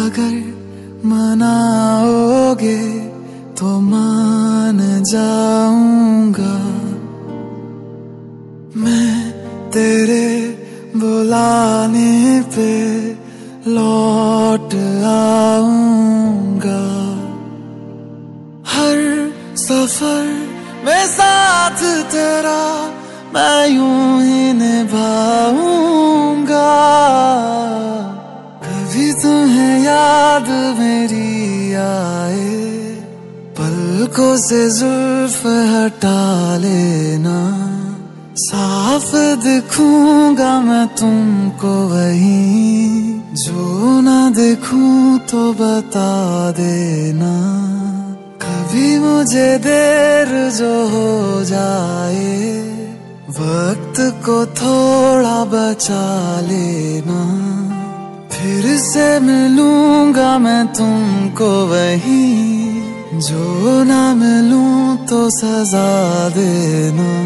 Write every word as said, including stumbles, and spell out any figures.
अगर मनाओगे तो मान जाऊंगा, मैं तेरे बुलाने पे लौट आऊंगा। हर सफर में साथ तेरा मैं यूं ही निभाऊंगा। कभी तुम्हें याद मेरी आए, पलकों से जुल्फ हटा लेना। साफ दिखूंगा मैं तुमको वहीं, जो ना देखूं तो बता देना। कभी मुझे देर जो हो जाए, वक्त को थोड़ा बचा लेना। फिर से मिलूंगा मैं तुमको वहीं, जो ना मिलूं तो सजा देना।